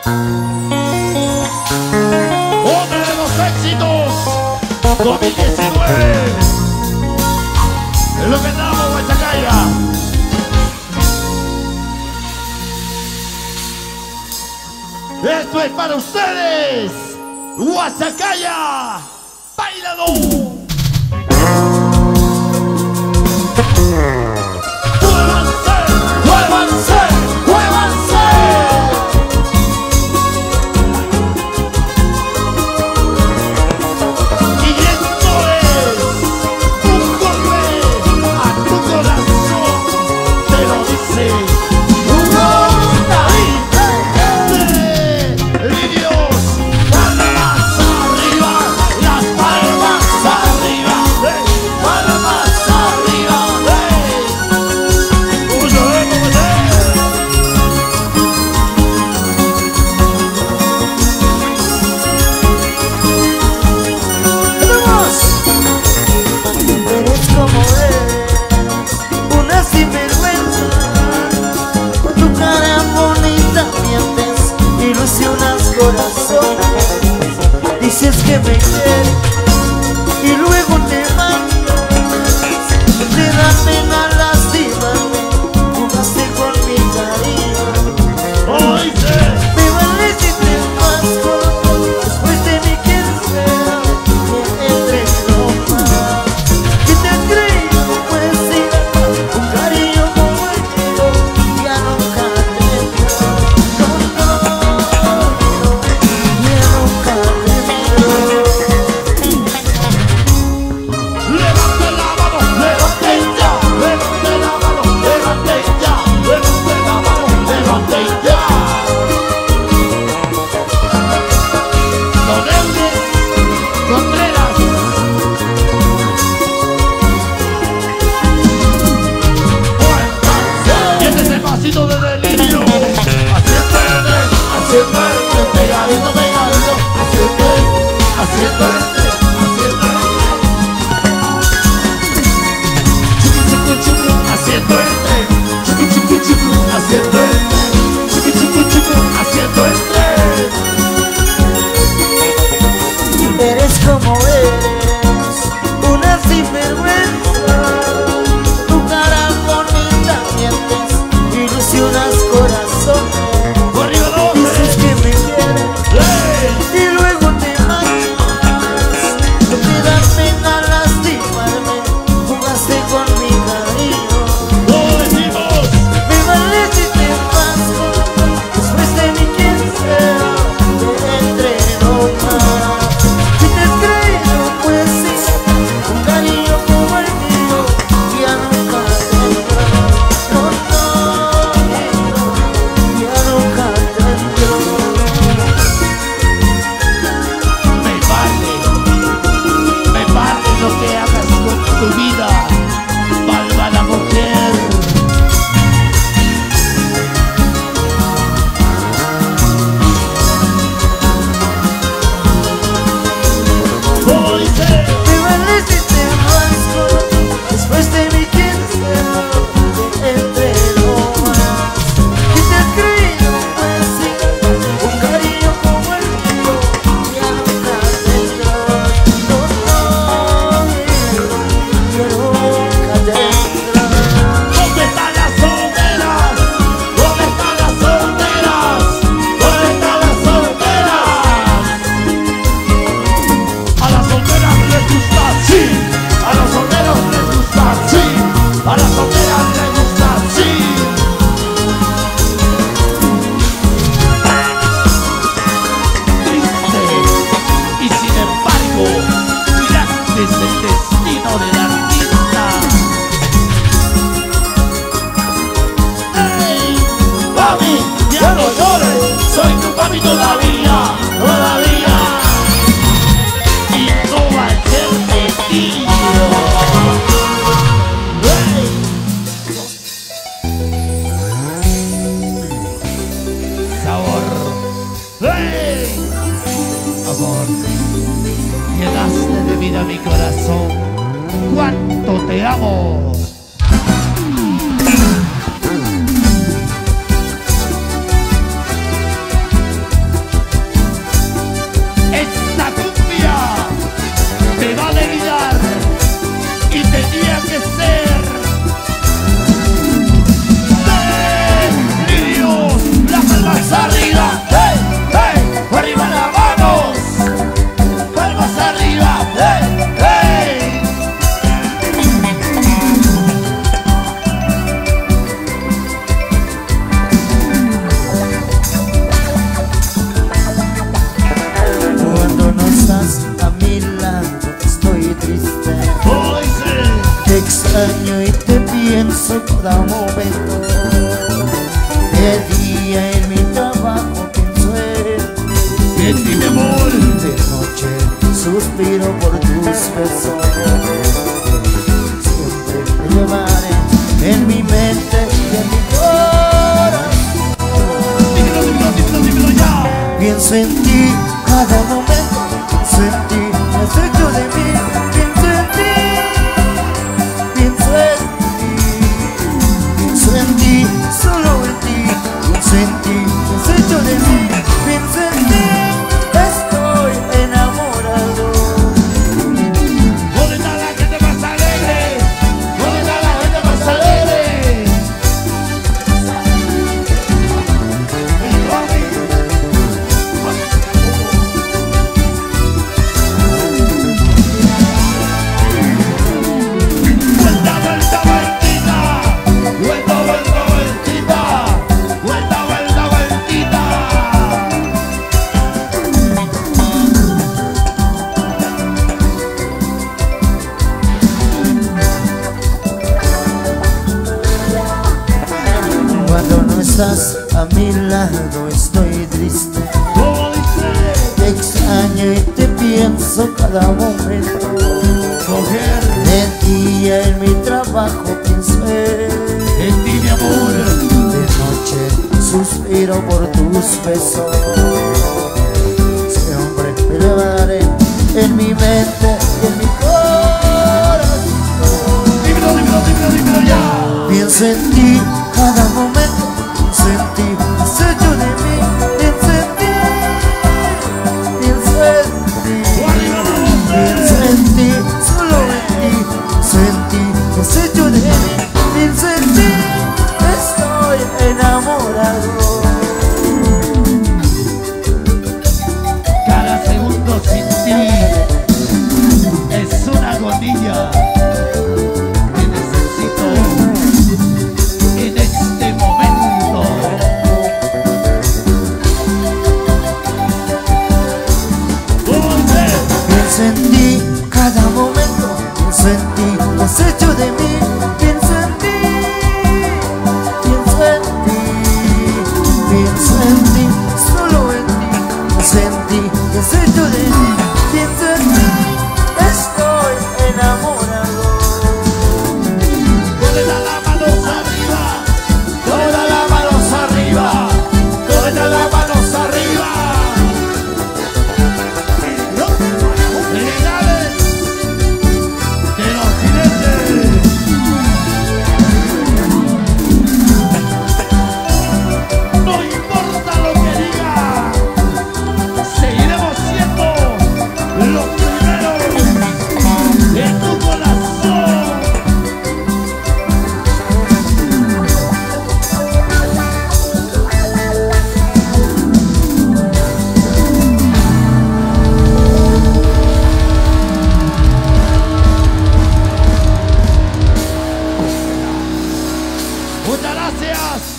Uno de los éxitos 2019. Es lo que andamos, Guachacaya. Esto es para ustedes, Guachacaya. ¡Báilalo! ¡Muévanse! ¡Muévanse! ¡Muévanse! Y esto es un golpe a tu corazón, te lo dice Lirios. Palmas arriba, las palmas arriba, palmas arriba. Eres como eres, una sinvergüenza. Con tu cara bonita mientes, ilusionas corazones. Dices que me quieres y luego te marchas. Te da pena lastimarme, jugaste con mi cariño. Hoy sé. Me vale si te vas corto, después de mí quien sea que entre no más. Que te has creído poesía, un cariño como el mío ya nunca tendrás. No, ya nunca tendrás. Levante la mano, levante ya, levante la mano, levante ya, levante la mano, levante ya. Don Eudes Contreras. Y este es el pasito de Delirio. Haciendo este, pegadito, pegadito, haciendo este, haciendo este. Haciendo este, chucu chucu chucu, haciendo este, chucu chucu chucu, haciendo este. Eres como eres, una sinvergüenza. Tu cara bonita mientes, ilusionas corazones. Arriba dos, Dices que me quieres y luego te marchas. No te da pena lastimarme, jugaste con mi cariño. lo decimos. Me vale si te vas corto, después de mí quien sea que entre no más. Si te has creído poesía, un cariño como el mío ya nunca tendrás. No, ya nunca tendrás. Me vale lo que hagas con tu vida, malvada mujer. Hoy sé. Me vale si te vas corto, después de mí quien sea que entre no más. Si te has creído poesía, un cariño como el mío ya nunca tendrás. No, ya nunca tendrás. ¿Dónde están las solteras? ¿Dónde están las solteras? ¿Dónde están las solteras? A las solteras les gusta, sí. A los solteros les gusta, sí. A las solteras les gusta, sí. Triste. Y sin embargo, mira, es el destino del artista. ¡Ey! ¡Papi! ¡Ya no llores! ¡Soy tu papi todavía! ¡Todavía! Y no va a ser metido. ¡Ey! Sabor. ¡Ey! Amor, llenaste de vida mi corazón. ¡Cuánto te amo! extraño y te pienso cada momento. De día en mi trabajo pienso en ti, mi amor. de noche suspiro por tus besos. Siempre te llevaré en mi mente y en mi corazón. Dímelo ya. Pienso en ti cada momento, pienso en ti, me has hecho de mí. Pienso en ti, pienso en ti, pienso en ti, solo en ti. Pienso en ti, me has hecho de mí. Pienso en ti, estoy enamorado. ¿Dónde está la gente más alegre? ¿Dónde está la gente más alegre? Vuelta, vuelta, vueltita. Vuelta, vuelta, vueltita. Vuelta, vuelta, vueltita. Cuando no estás a mi lado estoy triste. ¿Cómo dice? Te extraño y te pienso cada momento. Mujer, De día en mi trabajo pienso en ti, mi amor. de noche suspiro por tus besos. Siempre te llevaré en mi mente y en mi corazón. Dímelo ya. Pienso en ti cada momento, pienso en ti, has hecho de mí. Pienso en ti, pienso en ti, pienso en ti, solo en ti. Pienso en ti, has hecho de mí. Pienso en ti, estoy enamorado. Cada segundo sin ti es una agonía que necesito en este momento. Pienso en ti cada momento, pienso en ti, has hecho de mí. Pienso en ti, pienso en ti, pienso en ti, solo en ti. Pienso en ti, has hecho de mí. Pienso en ti, estoy enamorado. ¿Dónde están las manos arriba? ¿Dónde están las manos arriba? ¿Dónde están las manos arriba? Señales de los jinetes. No importa lo que diga, seguiremos siendo los primeros en tu corazón. Muchas gracias.